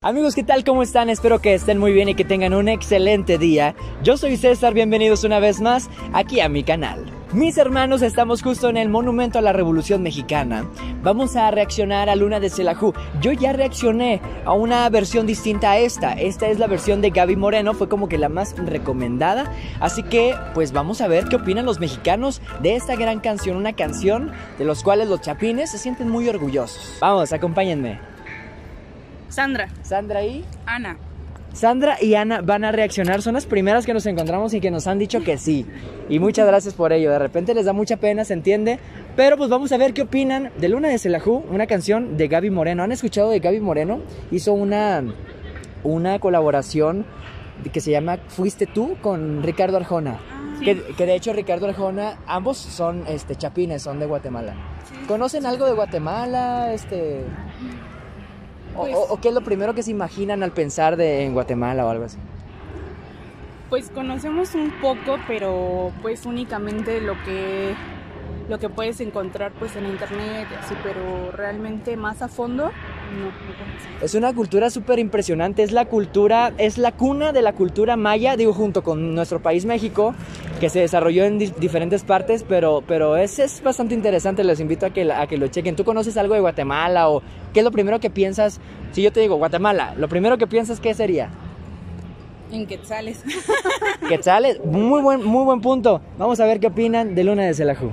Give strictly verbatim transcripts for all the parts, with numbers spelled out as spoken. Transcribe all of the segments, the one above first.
Amigos, ¿qué tal? ¿Cómo están? Espero que estén muy bien y que tengan un excelente día. Yo soy César, bienvenidos una vez más aquí a mi canal. Mis hermanos, estamos justo en el Monumento a la Revolución Mexicana. Vamos a reaccionar a Luna de Xelajú. Yo ya reaccioné a una versión distinta a esta. Esta es la versión de Gaby Moreno, fue como que la más recomendada. Así que, pues vamos a ver qué opinan los mexicanos de esta gran canción. Una canción de los cuales los chapines se sienten muy orgullosos. Vamos, acompáñenme. Sandra. Sandra y... Ana. Sandra y Ana van a reaccionar, son las primeras que nos encontramos y que nos han dicho que sí. Y muchas gracias por ello, de repente les da mucha pena, se entiende. Pero pues vamos a ver qué opinan de Luna de Xelajú, una canción de Gaby Moreno. ¿Han escuchado de Gaby Moreno? Hizo una, una colaboración que se llama Fuiste Tú con Ricardo Arjona. Sí. Que, que de hecho Ricardo Arjona, ambos son este, chapines, son de Guatemala. Sí. ¿Conocen algo de Guatemala? Este... Pues, o, o, ¿Qué es lo primero que se imaginan al pensar de, en Guatemala o algo así? Pues conocemos un poco, pero pues únicamente lo que lo que puedes encontrar pues en internet y así, pero realmente más a fondo no, no conocemos. Es una cultura súper impresionante, es la cultura, es la cuna de la cultura maya, digo, junto con nuestro país México, que se desarrolló en di diferentes partes, pero, pero es, es bastante interesante, les invito a que, a que lo chequen. ¿Tú conoces algo de Guatemala o qué es lo primero que piensas? Si yo te digo Guatemala, lo primero que piensas, ¿qué sería? En quetzales. Quetzales, muy buen, muy buen punto. Vamos a ver qué opinan de Luna de Xelajú.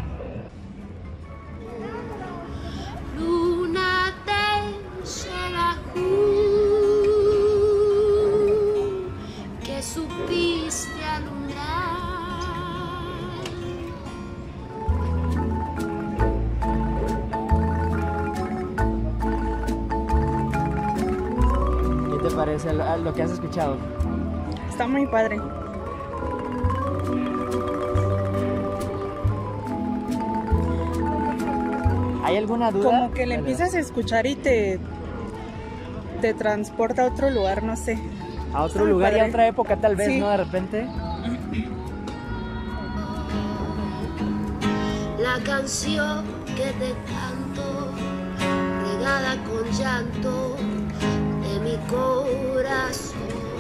Luna de Xelajú, que supiste alumbrar. ¿Qué te parece lo, lo que has escuchado? Está muy padre. ¿Hay alguna duda? Como que le empiezas a escuchar y te te transporta a otro lugar, no sé. A otro lugar padre. y a otra época tal vez, sí. ¿No? De repente. La canción que te canto, regada con llanto de mi corazón.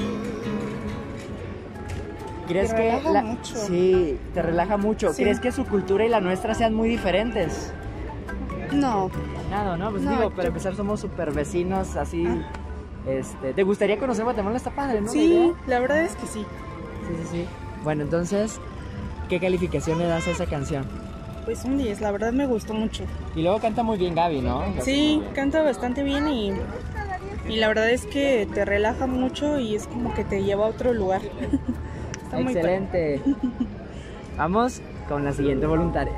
¿Crees te que relaja la... mucho. Sí, te relaja mucho. Sí. ¿Crees que su cultura y la nuestra sean muy diferentes? No. Nada, ¿no? Pues no, digo, yo... para empezar somos súper vecinos, así. Ah. Este, ¿te gustaría conocer Guatemala? Está padre, ¿no? Sí, la, la verdad es que sí. Sí, sí, sí. Bueno, entonces, ¿qué calificación le das a esa canción? Pues un diez, la verdad me gustó mucho. Y luego canta muy bien Gaby, ¿no? Sí, canta bastante bien y, y la verdad es que te relaja mucho y es como que te lleva a otro lugar. Está excelente. Muy Vamos con la siguiente voluntaria.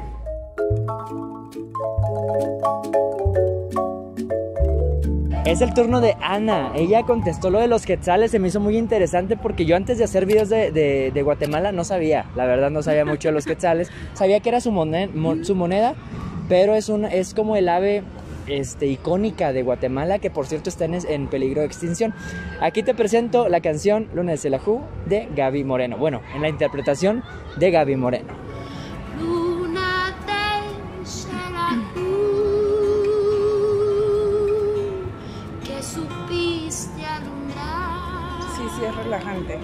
Es el turno de Ana. Ella contestó lo de los quetzales. Se me hizo muy interesante porque yo antes de hacer videos de, de, de Guatemala no sabía. La verdad no sabía mucho de los quetzales. Sabía que era su moneda, su moneda pero es, un, es como el ave este, icónica de Guatemala, que por cierto está en, en peligro de extinción. Aquí te presento la canción Luna de Xelajú de Gaby Moreno. Bueno, en la interpretación de Gaby Moreno. Luna de Xelajú, que supiste alumbrar. Sí, sí, es relajante.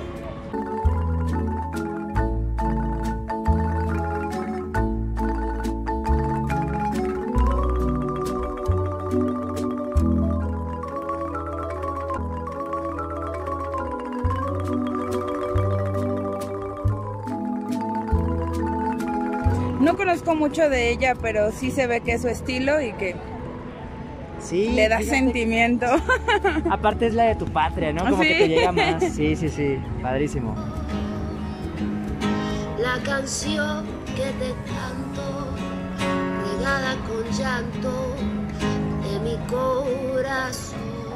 No conozco mucho de ella, pero sí se ve que es su estilo y que sí, le da sentimiento. Aparte es la de tu patria, ¿no? Como ¿sí? Que te llega más. Sí, sí, sí, padrísimo. La canción que te canto, regada con llanto de mi corazón.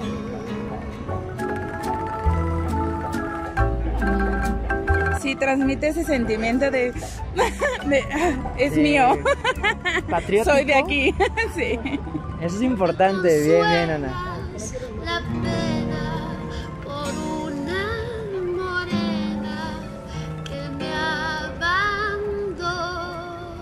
Sí, transmite ese sentimiento de, de es sí. mío. Patriótico. Soy de aquí. Sí. Eso es importante. Bien, bien, Ana. La pena por una morena que me abandonó.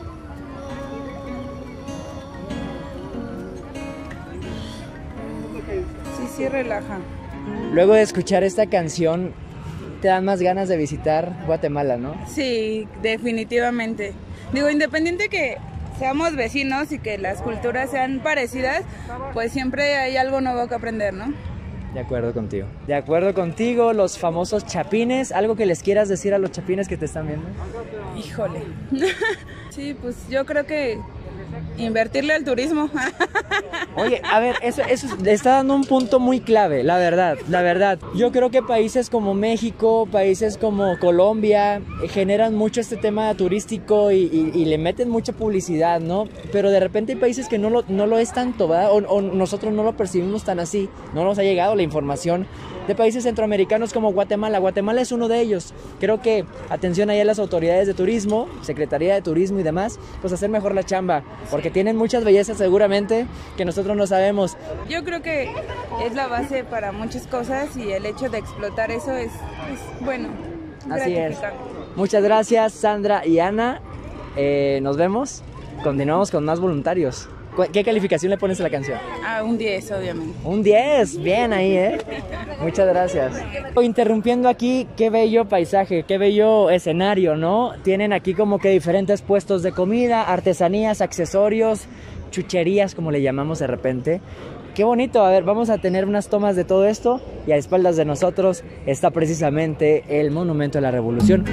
sí relaja. luego de escuchar esta canción, te dan más ganas de visitar Guatemala, ¿no? Sí, definitivamente. Digo, independiente que seamos vecinos y que las culturas sean parecidas, pues siempre hay algo nuevo que aprender, ¿no? De acuerdo contigo. De acuerdo contigo, los famosos chapines. ¿Algo que les quieras decir a los chapines que te están viendo? Híjole. Sí, pues yo creo que invertirle al turismo. Oye, a ver, eso, eso le está dando un punto muy clave, la verdad, la verdad. Yo creo que países como México, países como Colombia, eh, generan mucho este tema turístico y, y, y le meten mucha publicidad, ¿no? Pero de repente hay países que no lo, no lo es tanto, ¿verdad? O, o nosotros no lo percibimos tan así, no nos ha llegado la información de países centroamericanos como Guatemala. Guatemala es uno de ellos. Creo que atención ahí a las autoridades de turismo, Secretaría de Turismo y demás, pues hacer mejor la chamba, porque tienen muchas bellezas seguramente que nosotros no sabemos. Yo creo que es la base para muchas cosas y el hecho de explotar eso es, es bueno, Así es. gratificante. Muchas gracias, Sandra y Ana. Eh, nos vemos. Continuamos con más voluntarios. ¿Cu- ¿Qué calificación le pones a la canción? Ah, un diez, obviamente. Un diez, bien ahí, ¿eh? Muchas gracias. Interrumpiendo aquí, qué bello paisaje, qué bello escenario, ¿no? Tienen aquí como que diferentes puestos de comida, artesanías, accesorios, chucherías, como le llamamos de repente. Qué bonito, a ver, vamos a tener unas tomas de todo esto y a espaldas de nosotros está precisamente el Monumento a la Revolución.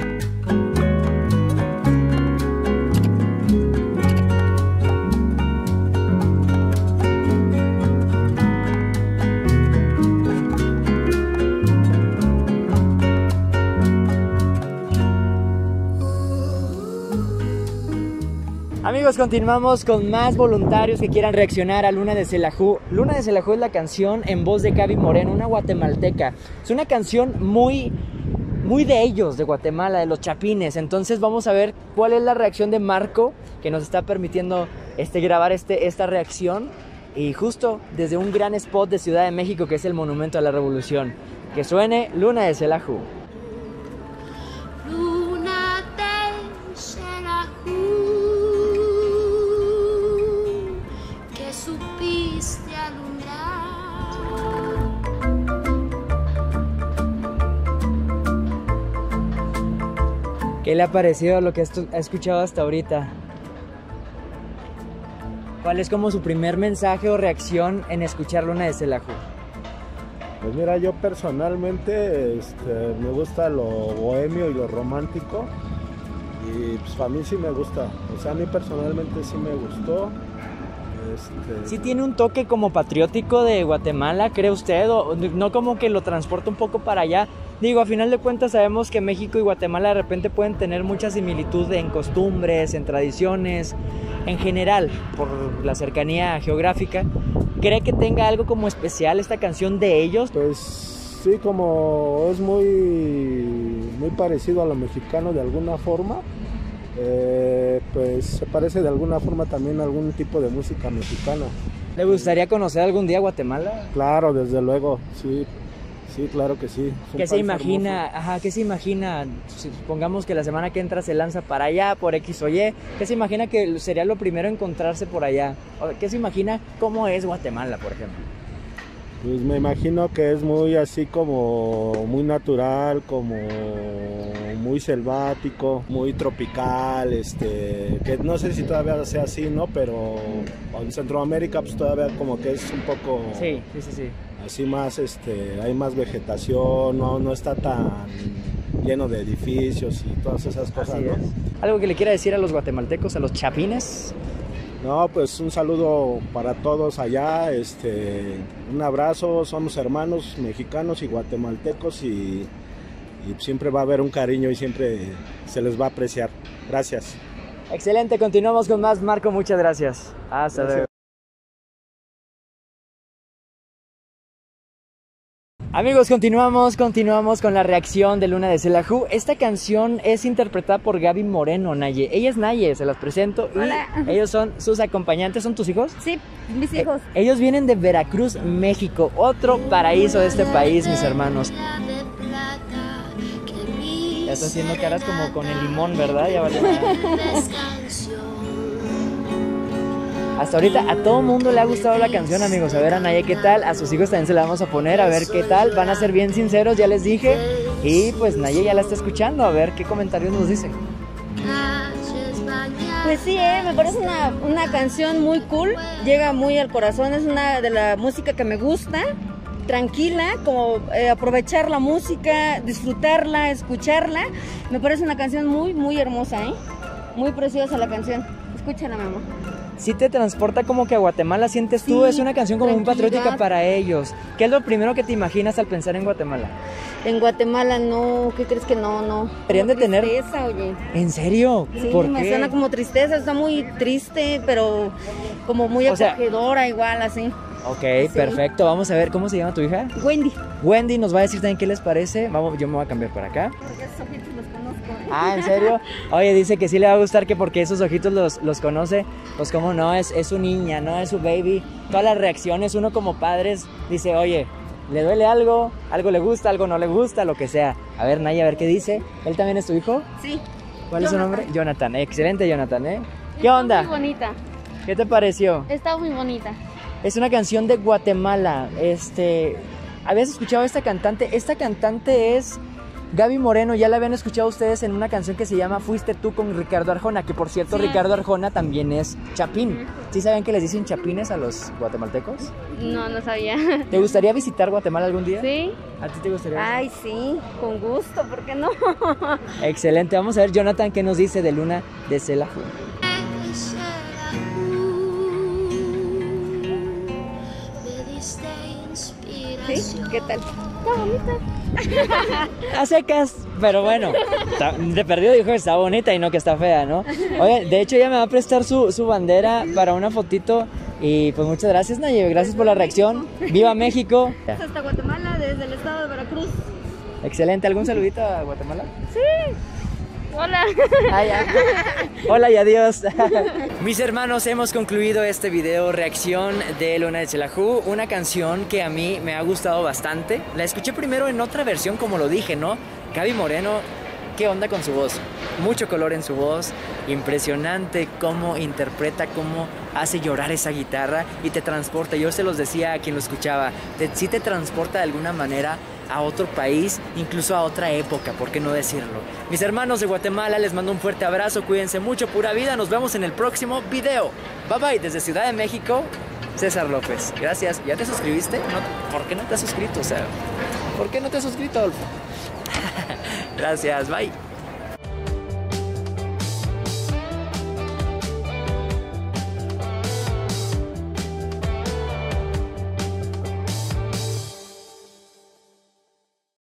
Amigos, continuamos con más voluntarios que quieran reaccionar a Luna de Xelajú. Luna de Xelajú es la canción en voz de Gaby Moreno, una guatemalteca. Es una canción muy, muy de ellos, de Guatemala, de los chapines. Entonces vamos a ver cuál es la reacción de Marco, que nos está permitiendo este, grabar este, esta reacción. Y justo desde un gran spot de Ciudad de México, que es el Monumento a la Revolución. Que suene Luna de Xelajú. Luna de Xelajú, que supiste alumbrar. ¿Qué le ha parecido lo que ha escuchado hasta ahorita? ¿Cuál es como su primer mensaje o reacción en escuchar Luna de Xelajú? Pues mira, yo personalmente este, me gusta lo bohemio y lo romántico y pues a mí sí me gusta, o sea, a mí personalmente sí me gustó. Este... ¿Sí tiene un toque como patriótico de Guatemala, cree usted? ¿O no como que lo transporta un poco para allá? Digo, a final de cuentas sabemos que México y Guatemala de repente pueden tener mucha similitud en costumbres, en tradiciones, en general, por la cercanía geográfica. ¿Cree que tenga algo como especial esta canción de ellos? Pues sí, como es muy, muy parecido a lo mexicano de alguna forma, eh, pues se parece de alguna forma también a algún tipo de música mexicana. ¿Le gustaría conocer algún día Guatemala? Claro, desde luego, sí. Sí, claro que sí. ¿Qué se imagina? Ajá, ¿qué se imagina? Supongamos que la semana que entra se lanza para allá por X o Y. ¿Qué se imagina que sería lo primero encontrarse por allá? ¿Qué se imagina cómo es Guatemala, por ejemplo? Pues me imagino que es muy así como muy natural, como muy selvático, muy tropical, este, que no sé si todavía sea así, ¿no? Pero en Centroamérica pues todavía como que es un poco... Sí, sí, sí, sí. Así más, este, hay más vegetación, no, no está tan lleno de edificios y todas esas cosas, Así ¿no? es. ¿Algo que le quiera decir a los guatemaltecos, a los chapines? No, pues un saludo para todos allá, este, un abrazo, somos hermanos mexicanos y guatemaltecos y, y siempre va a haber un cariño y siempre se les va a apreciar. Gracias. Excelente, continuamos con más. Marco, muchas gracias. Hasta luego. Amigos, continuamos, continuamos con la reacción de Luna de Xelajú. Esta canción es interpretada por Gaby Moreno, Naye. Ella es Naye, se las presento. Hola. Y ellos son sus acompañantes. ¿Son tus hijos? Sí, mis hijos. Eh, ellos vienen de Veracruz, México. Otro paraíso de este país, mis hermanos. Ya está haciendo caras como con el limón, ¿verdad? Ya vale. Hasta ahorita a todo mundo le ha gustado la canción, amigos. A ver, a Naya, ¿qué tal? A sus hijos también se la vamos a poner, a ver qué tal. Van a ser bien sinceros, ya les dije. Y pues Naya ya la está escuchando, a ver qué comentarios nos dicen. Pues sí, eh, me parece una, una canción muy cool, llega muy al corazón, es una de la música que me gusta, tranquila, como eh, aprovechar la música, disfrutarla, escucharla. Me parece una canción muy, muy hermosa, ¿eh? Muy preciosa la canción. Escúchala, mi amor. Sí te transporta como que a Guatemala, sientes tú, Sí, es una canción como muy tranquilidad. patriótica para ellos. ¿Qué es lo primero que te imaginas al pensar en Guatemala? En Guatemala no, ¿qué crees que no? No. Deberían de tener- Tristeza, oye. ¿En serio? Sí, ¿Por me qué? suena como tristeza, está muy triste, pero como muy O sea- acogedora igual, así. Ok, Sí. perfecto. Vamos a ver, ¿cómo se llama tu hija? Wendy. Wendy nos va a decir también qué les parece. Vamos, yo me voy a cambiar para acá. Porque esos ojitos los conozco. Ah, ¿en serio? Oye, dice que sí le va a gustar que porque esos ojitos los, los conoce. Pues cómo no, es, es su niña, no es su baby. Todas las reacciones, uno como padres dice, oye, ¿le duele algo? ¿Algo le gusta? ¿Algo no le gusta? Lo que sea. A ver, Naya, a ver qué dice. ¿Él también es tu hijo? Sí. ¿Cuál es su Jonathan. nombre? Jonathan. Excelente, Jonathan, ¿eh? ¿Qué Está onda? muy bonita, ¿Qué te pareció? está muy bonita. Es una canción de Guatemala. Este, ¿habías escuchado a esta cantante? Esta cantante es Gaby Moreno. Ya la habían escuchado ustedes en una canción que se llama Fuiste tú con Ricardo Arjona, que por cierto Sí. Ricardo Arjona también es chapín. ¿Sí saben que les dicen chapines a los guatemaltecos? No, no sabía. ¿Te gustaría visitar Guatemala algún día? ¿Sí? ¿A ti te gustaría? Ay, sí, con gusto, ¿por qué no? Excelente. Vamos a ver, Jonathan, qué nos dice de Luna de Xelajú. ¿Sí? ¿Qué tal? A secas, pero bueno, está- de perdido dijo que está bonita y no que está fea, ¿no? Oye, de hecho ella me va a prestar su, su bandera para una fotito y pues muchas gracias, Naye, gracias por la reacción. ¡Viva México! Hasta Guatemala, desde el estado de Veracruz. Excelente, ¿algún saludito a Guatemala? Hola. Ah, ya. Hola y adiós. Mis hermanos, hemos concluido este video reacción de Luna de Xelajú, una canción que a mí me ha gustado bastante. La escuché primero en otra versión, como lo dije, ¿no? Gaby Moreno, ¿qué onda con su voz? Mucho color en su voz, impresionante cómo interpreta, cómo hace llorar esa guitarra y te transporta. Yo se los decía a quien lo escuchaba, te, sí te transporta de alguna manera a otro país, incluso a otra época, ¿por qué no decirlo? Mis hermanos de Guatemala, les mando un fuerte abrazo, cuídense mucho, pura vida, nos vemos en el próximo video. Bye bye, desde Ciudad de México, César López. Gracias. ¿Ya te suscribiste? No, ¿por qué no te has suscrito? O sea, ¿por qué no te has suscrito, Adolfo? Gracias, bye.